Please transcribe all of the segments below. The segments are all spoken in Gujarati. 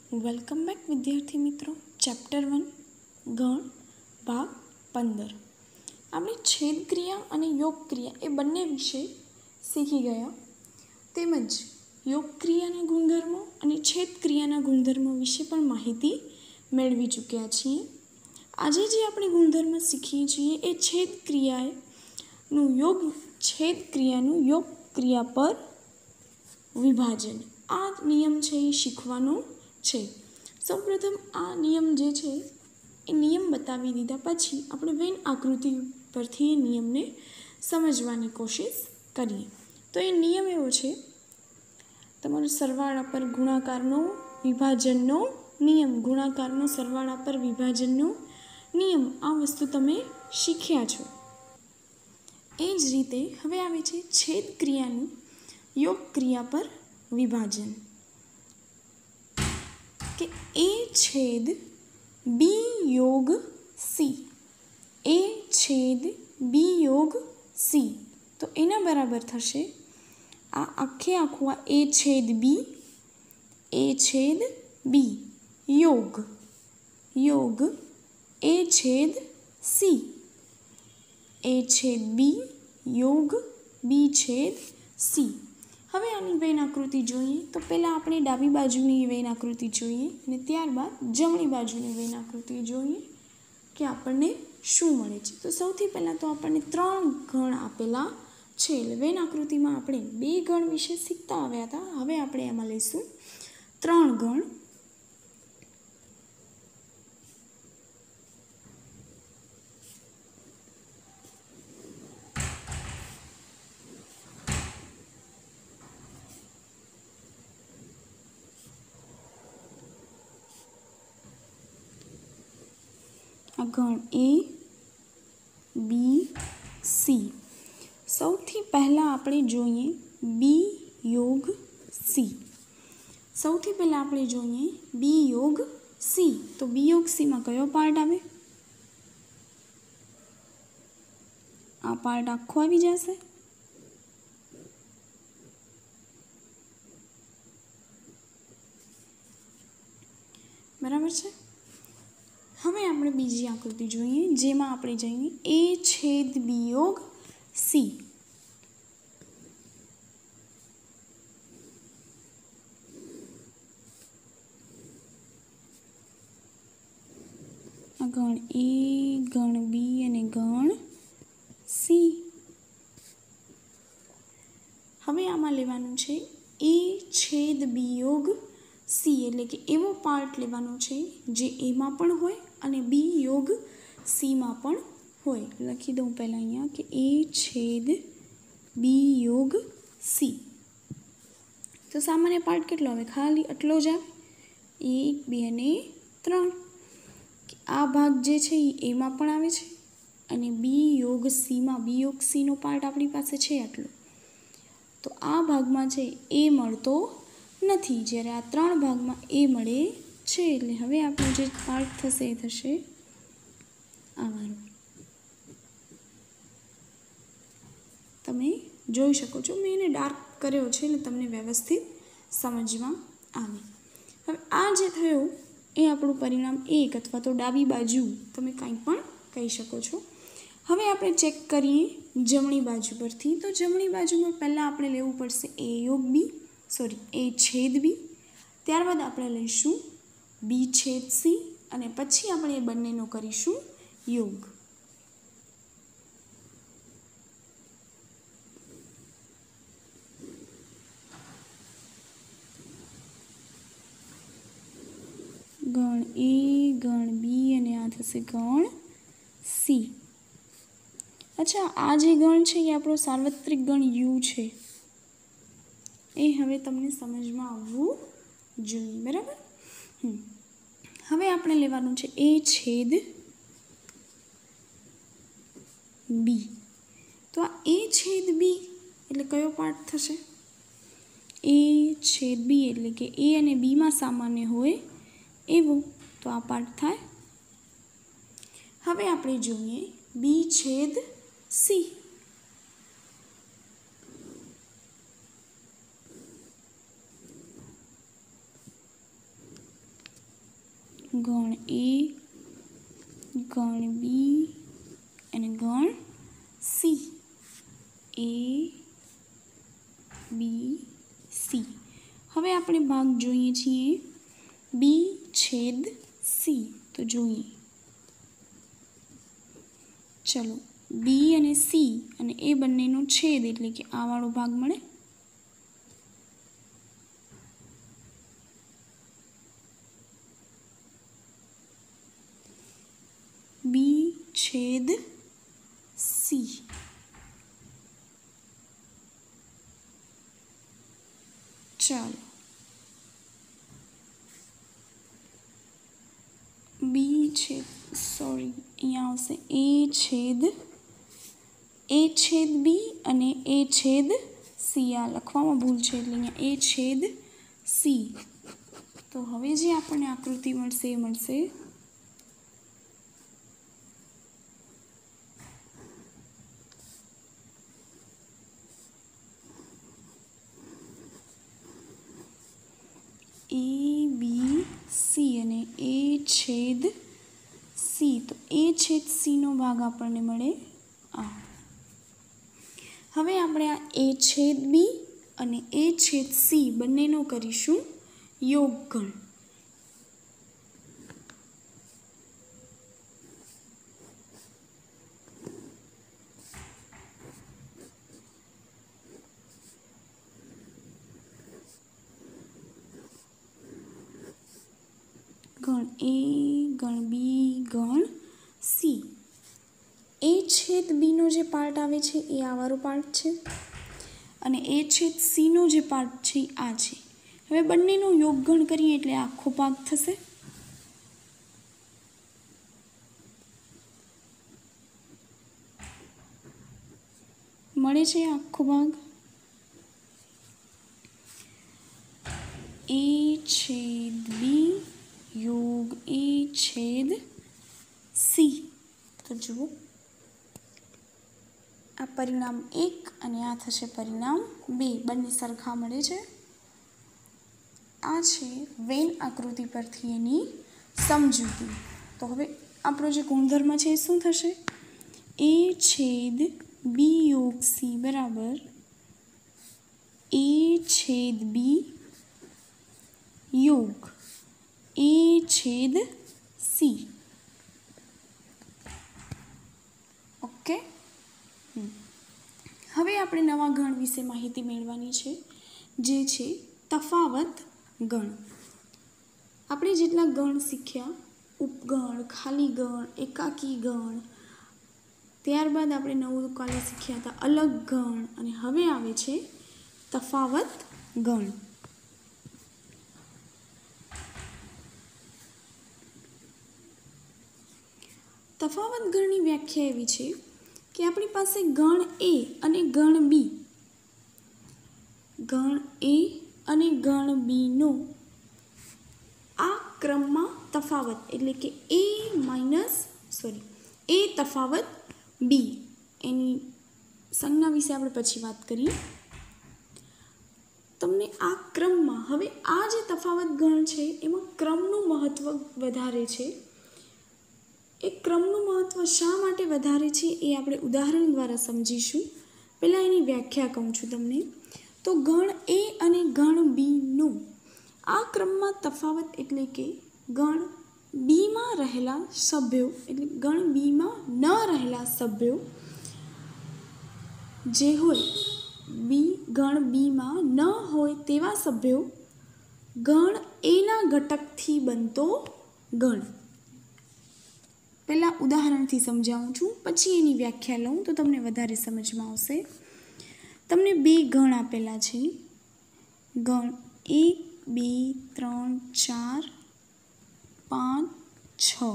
વેલકમ બેક વિદ્યાર્થી મિત્રો. ચેપ્ટર 1 ગણ ભાગ 15 આપણે છેદક્રિયા અને યોગક્રિયા એ બંને વિશે શીખી ગયા, તેમજ યોગક્રિયાના ગુણધર્મો અને છેદક્રિયાના ગુણધર્મો વિશે પણ માહિતી મેળવી ચૂક્યા છીએ. આજે જે આપણે ગુણધર્મ શીખીએ છીએ એ છેદક્રિયાનું યોગક્રિયા પર વિભાજન. આ નિયમ છે એ શીખવાનો છે. સૌપ્રથમ આ નિયમ જે છે એ નિયમ બતાવી દીધા પછી આપણે વેન આકૃતિ પરથી એ નિયમને સમજવાની કોશિશ કરીએ. તો એ નિયમ એવો છે, તમારો સરવાળા પર ગુણાકારનો વિભાજનનો નિયમ, ગુણાકારનો સરવાળા પર વિભાજનનો નિયમ, આ વસ્તુ તમે શીખ્યા છો. એ જ રીતે હવે આવે છે છેદક્રિયાનું યોગક્રિયા પર વિભાજન, કે એ છેદ બી યોગ સી, એ છેદ બી યોગ સી. તો એના બરાબર થશે આ આખું આ એ છેદ બી યોગ એ છેદ સી, એ છેદ બી યોગ બી છેદ સી. હવે આની વેન આકૃતિ જોઈએ તો પહેલાં આપણે ડાબી બાજુની વેન આકૃતિ જોઈએ અને ત્યારબાદ જમણી બાજુની વેન આકૃતિ જોઈએ કે આપણને શું મળે છે. તો સૌથી પહેલાં તો આપણને 3 ગણ આપેલા છે. એટલે વેન આકૃતિમાં આપણે 2 ગણ વિશે શીખતા આવ્યા હતા, હવે આપણે એમાં લઈશું 3 ગણ. આ ગણ એ બી સી. સૌથી પહેલાં આપણે જોઈએ બી યોગ સી. સૌથી પહેલાં આપણે જોઈએ બી યોગ સી. તો બી યોગ સીમાં કયો પાર્ટ આવે? આ પાર્ટ આખો આવી જશે. બરાબર છે. હવે આપણે બીજી આકૃતિ જોઈએ જેમાં આપણે જઈએ એ છેદ બી યોગ સી. આ ગણ એ, ગણ બી અને ગણ સી. હવે આમાં લેવાનું છે એ છેદ બી યોગ સી, એટલે કે એવો પાર્ટ લેવાનો છે જે એમાં પણ હોય અને બી યોગ સીમાં પણ હોય. લખી દઉં પહેલાં અહીંયા કે એ છેદ બી યોગ સી. તો સામાન્ય પાર્ટ કેટલો આવે? ખાલી આટલો જ આવે, 1 2 અને 3. આ ભાગ જે છે એ એમાં પણ આવે છે અને બી યોગ સીનો પાર્ટ આપણી પાસે છે આટલો. તો આ ભાગમાં છે એ મળતો નથી, જ્યારે આ 3 ભાગમાં એ મળે છે. એટલે હવે આપણો જે પાર્ટ થશે એ થશે આવાનો. તમે જોઈ શકો છો મેં એને ડાર્ક કર્યો છે એટલે તમને વ્યવસ્થિત સમજમાં આવે. હવે આ જે થયું એ આપણું પરિણામ 1 અથવા તો ડાબી બાજુ તમે કાંઈ પણ કહી શકો છો. હવે આપણે ચેક કરીએ જમણી બાજુ પરથી. તો જમણી બાજુમાં પહેલાં આપણે લેવું પડશે એ છેદ બી, ત્યારબાદ આપણે લઈશું બી છેદ સી અને પછી આપણે એ બંનેનો કરીશું યોગ. ગણ એ, ગણ બી અને આ થશે ગણ સી. અચ્છા, આ જે ગણ છે એ આપણો સાર્વત્રિક ગણ યુ છે, એ હવે તમને સમજમાં આવવું જોઈએ. બરાબર. હવે આપણે લેવાનું છે એ છેદ બી. તો આ એ છેદ બી એટલે કયો પાર્ટ થશે? એ છેદ બી એટલે કે એ અને બીમાં સામાન્ય હોય એવો, તો આ પાર્ટ થાય. હવે આપણે જોઈએ બી છેદ સી. ગણ એ, ગણ બી અને ગણ સી. એ બી સી. હવે આપણે ભાગ જોઈએ છીએ બી છેદ સી. તો જોઈએ, ચલો બી અને સી અને એ બંનેનો છેદ એટલે કે આ વાળો ભાગ મળે. બી છેદ સી. ચાલો બી છેદ અહીંયા આવશે એ છેદ બી અને એ છેદ સી. આ લખવામાં ભૂલ છે એટલે અહીંયા એ છેદ સી. તો હવે જે આપણને આકૃતિ મળશે એ મળશે એ બી સી અને એ છેદ સી. તો એ છેદ સીનો ભાગ આપણને મળે આ. હવે આપણે આ એ છેદ બી અને એ છેદ સી બંનેનો કરીશું યોગગણ. ગણ એ, ગણ બી, ગણ સી. એ છેદ બીનો જે પાર્ટ આવે છે એ આ વાળો પાર્ટ છે અને એ છેદ સીનો જે પાર્ટ છે એ આ છે. હવે બંનેનું યોગગણ કરીએ એટલે આખો ભાગ થશે. મળે છે આખો ભાગ એ છેદ બી યોગ એ છેદ સી. તો જુઓ આ પરિણામ 1 અને આ થશે પરિણામ 2. બંને સરખા મળે છે. આ છે વેન આકૃતિ પરથી એની સમજૂતી. તો હવે આપણો જે ગુણધર્મ છે એ શું થશે? એ છેદ બી યોગ સી બરાબર એ છેદ બી યોગ એ છેદ સી. ઓકે. હવે આપણે નવા ગણ વિશે માહિતી મેળવવાની છે જે છે તફાવત ગણ. આપણે જેટલા ગણ શીખ્યા ઉપગણ, ખાલી ગણ, એકાકી ગણ, ત્યારબાદ આપણે નવું કાલે શીખ્યા હતા અલગ ગણ અને હવે આવે છે તફાવત ગણ. તફાવત ગણની વ્યાખ્યા એવી છે કે આપણી પાસે ગણ એ અને ગણ બી, ગણ એ અને ગણ બીનો આ ક્રમમાં તફાવત એટલે કે એ તફાવત બી, એની સંજ્ઞા વિશે આપણે પછી વાત કરીએ. તમને આ ક્રમમાં હવે આ જે તફાવત ગણ છે એમાં ક્રમનું મહત્ત્વ વધારે છે. એ ક્રમનું મહત્ત્વ શા માટે વધારે છે એ આપણે ઉદાહરણ દ્વારા સમજીશું. પહેલાં એની વ્યાખ્યા કહું છું તમને. તો ગણ એ અને ગણ બીનો આ ક્રમમાં તફાવત એટલે કે ગણ બીમાં રહેલા સભ્યો એટલે ગણ બીમાં ન રહેલા સભ્યો જે હોય ગણ બીમાં ન હોય તેવા સભ્યો ગણ એના ઘટકથી બનતો ગણ. પહેલાં ઉદાહરણથી સમજાવું છું, પછી એની વ્યાખ્યા લઉં તો તમને વધારે સમજમાં આવશે. તમને બે ગણ આપેલા છે, ગણ 1, 2, 3, 4, 5, 6.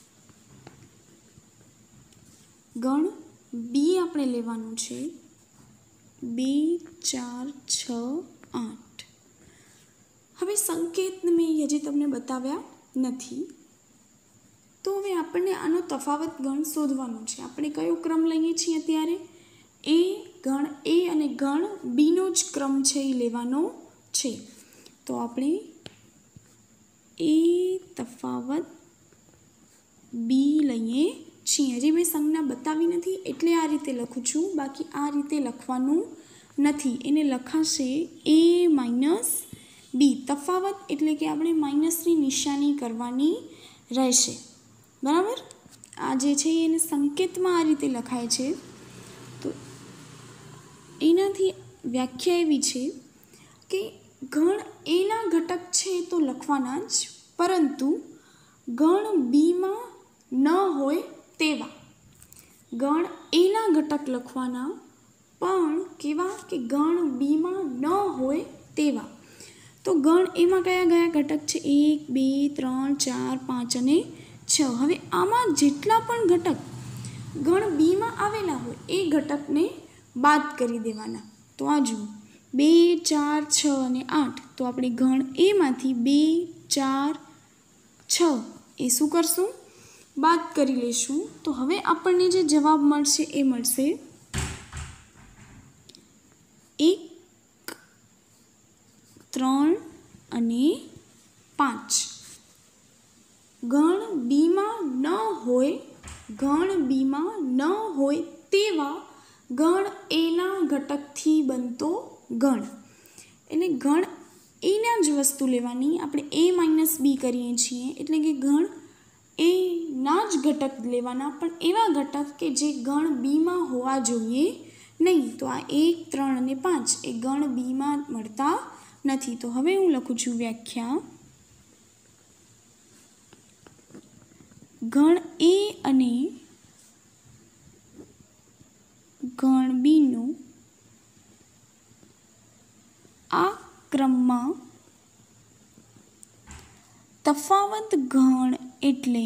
ગણ બી આપણે લેવાનું છે 2, 4, 6, 8. હવે સંકેત મેં હજી તમને બતાવ્યા નથી. તો હવે આપણને આનો તફાવત ગણ શોધવાનો છે. આપણે કયો ક્રમ લઈએ છીએ અત્યારે? એ ગણ એ અને ગણ બીનો જ ક્રમ છે એ લેવાનો છે. તો આપણે એ તફાવત એટલે આ રીતે લખું છું, બાકી આ રીતે લખવાનું નથી. એને લખાશે a માઇનસ બી. તફાવત એટલે કે આપણે માઇનસની નિશાની કરવાની રહેશે. બરાબર. આ જે છે એને સંકેતમાં આ રીતે લખાય છે. તો એનાથી વ્યાખ્યા એવી છે કે ગણ એના ઘટક છે તો લખવાના જ, પરંતુ ગણ બીમાં ન હોય તેવા. ગણ એના ઘટક લખવાના, પણ કેવા કે ગણ બીમાં ન હોય તેવા. તો ગણ એમાં કયા કયા ઘટક છે? 1 2 3 4 5 અને 6. હવે આમાં જેટલા પણ ઘટક ગણ બીમાં આવેલા હોય એ ઘટકને બાદ કરી દેવાના. તો આ જુઓ 2 4 6 અને 8. તો આપણે ગણ એમાંથી 2 4 6 એ શું કરશું? બાદ કરી લેશું. તો હવે આપણને જે જવાબ મળશે એ મળશે 1 3 અને 5. ગણ બીમાં ન હોય તેવા ગણ એના ઘટકથી બનતો ગણ. એટલે ગણ એના જ વસ્તુ લેવાની. આપણે a માઇનસ બી કરીએ છીએ એટલે કે ગણ એના જ ઘટક લેવાના, પણ એવા ઘટક કે જે ગણ બીમાં હોવા જોઈએ નહીં. તો આ 1 3 અને 5 એ ગણ બીમાં મળતા નથી. તો હવે હું લખું છું વ્યાખ્યા. ગણ એ અને ગણ બીનો આ ક્રમમાં તફાવત ગણ એટલે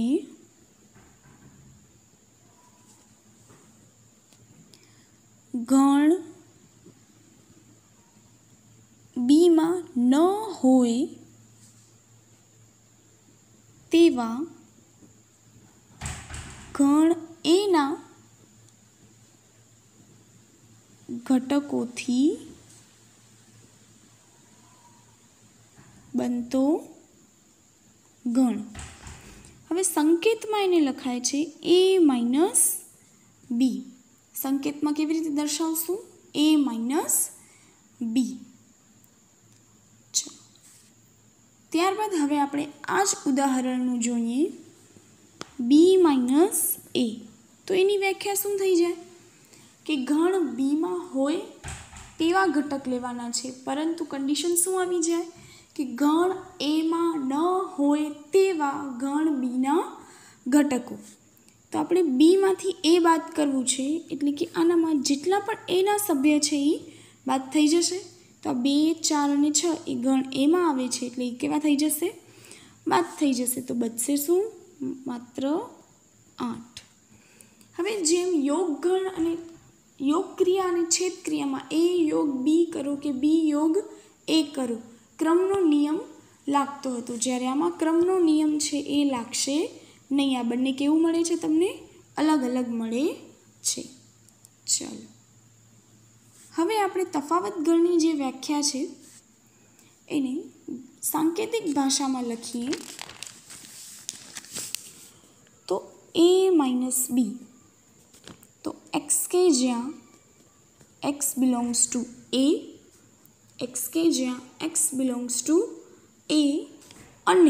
ગણ બીમાં ન હોય તેવા ગણ એના ઘટકોથી બનતો ગણ. હવે સંકેતમાં એને લખાય છે a માઇનસ બી. સંકેતમાં કેવી રીતે દર્શાવશું? a માઇનસ બી. ત્યારબાદ હવે આપણે આ જ ઉદાહરણનું જોઈએ. B minus A. તો એની વ્યાખ્યા શું થઈ જાય? કે ગણ બીમાં હોય તેવા ઘટક લેવાના છે, પરંતુ કન્ડિશન શું આવી જાય? કે ગણ એમાં ન હોય તેવા ગણ બીના ઘટકો. તો આપણે બીમાંથી એ બાદ કરવું છે, એટલે કે આનામાં જેટલા પણ એના સભ્ય છે એ બાદ થઈ જશે. તો 2 4 અને 6 એ ગણ એમાં આવે છે, એટલે એ કેવા થઈ જશે? બાદ થઈ જશે. તો બચશે શું? માત્ર 8. હવે જેમ યોગ ગણ અને યોગ ક્રિયા અને છેદ ક્રિયામાં a યોગ બી કરો કે બી યોગ એ કરો ક્રમનો નિયમ લાગતો હતો, જ્યારે આમાં ક્રમનો નિયમ છે એ લાગશે નહીં. આ બંને કેવું મળે છે તમને? અલગ અલગ મળે છે. ચાલો હવે આપણે તફાવત ગણની જે વ્યાખ્યા છે એને સાંકેતિક ભાષામાં લખીએ. તો a માઇનસ બી. તો x કે જ્યાં x belongs to a, x કે જ્યાં x બિલોંગ્સ ટુ a અને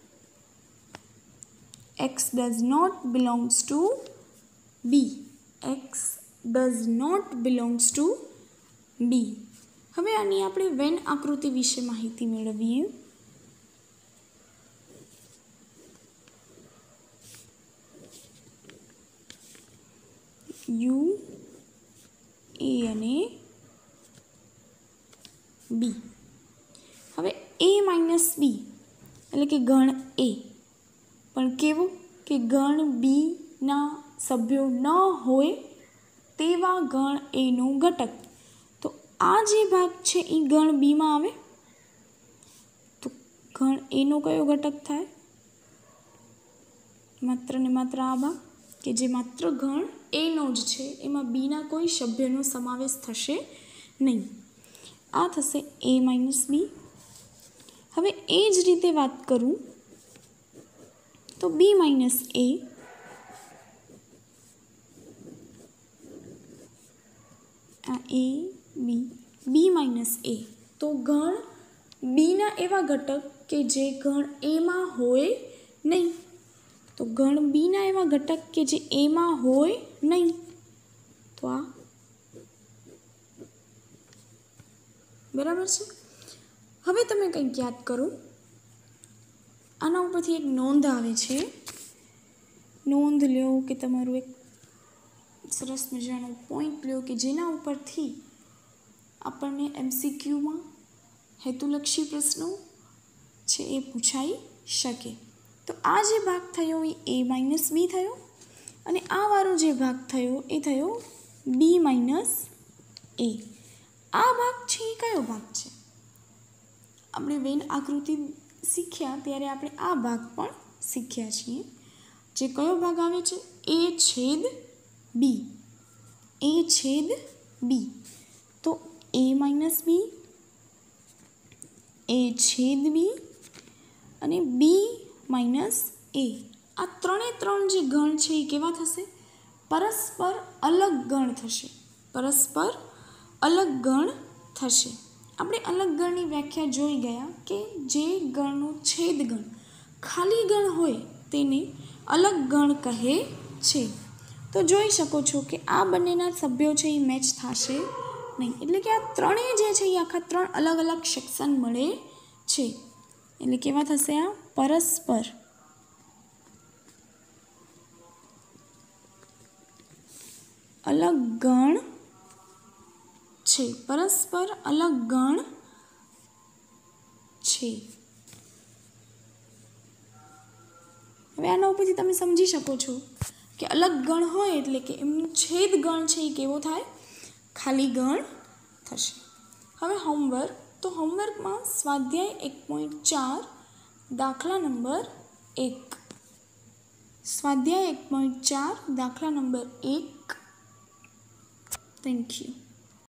x does not belongs to b. x does not belongs to b. હવે આની આપણે વેન આકૃતિ વિશે માહિતી મેળવીએ. u a અને b. હવે a માઇનસ બી એટલે કે ગણ એ, પણ કેવું? કે ગણ બીના સભ્યો ન હોય તેવા ગણ એનો ઘટક. તો આ જે ભાગ છે એ ગણ બીમાં આવે. તો ગણ એનો કયો ઘટક થાય? માત્ર ને માત્ર આ ભાગ, કે જે માત્ર ગણ એનો જ છે, એમાં બીના કોઈ સભ્યનો સમાવેશ થશે નહીં. આ થશે a માઇનસ બી. હવે એ જ રીતે વાત કરું તો b માઇનસ એ आ ए बी माइनस ए। तो गण बीना एवा घटक के जे गण ए में होय नहीं। तो गण बीना एवा घटक के जे ए में होय नहीं। तो आ बराबर छे। हवे तमे कंईक याद करो। आना उपरथी एक नोंध आवे छे। नोंध लो कि तमारुं एक सरस मजानो पॉइंट लो कि जेना उपरथी आपणे एमसीक्यू में हेतुलक्षी प्रश्नों छे ए पूछाई शके। तो आ जे भाग थयो ए ए माइनस बी थयो अने आ वाळो जे भाग थयो ए थयो बी माइनस ए। आ भाग छे ए कयो भाग छे? आपणे वेन आकृति शीख्या त्यारे आपणे आ भाग पण शीख्या छीए। जे कयो भाग आवे छे? ए छेद बी। ए छेद बी। तो ए माइनस बी, ए छेद बी अने बी माइनस ए। आ त्रणेय त्रण जे गण छे ए केवा थशे? परस्पर अलग गण थशे। परस्पर अलग गण थशे। આપણે અલગ ગણની વ્યાખ્યા જોઈ ગયા કે જે ગણનો છેદ ગણ ખાલી ગણ હોય તેને અલગ ગણ કહે છે। તો જોઈ શકો છો કે આ બંનેના સભ્યો છે એ મેચ થશે નહીં। એટલે કે આ ત્રણેય જે છે એ આખા ત્રણ અલગ અલગ સેક્શન મળે છે। એટલે કેવા થશે? આ પરસ્પર અલગ ગણ छे। परस्पर अलग गण छे। हवे आना उपरथी तमे समझी शको छो कि अलग गण होय एटले के एमनुं छेद गण छे ए केवो थाय? खाली गण थशे। हवे होमवर्क। तो होमवर्क में स्वाध्याय 1.4 दाखला नंबर 1। स्वाध्याय 1.4 दाखला नंबर 1। Thank you.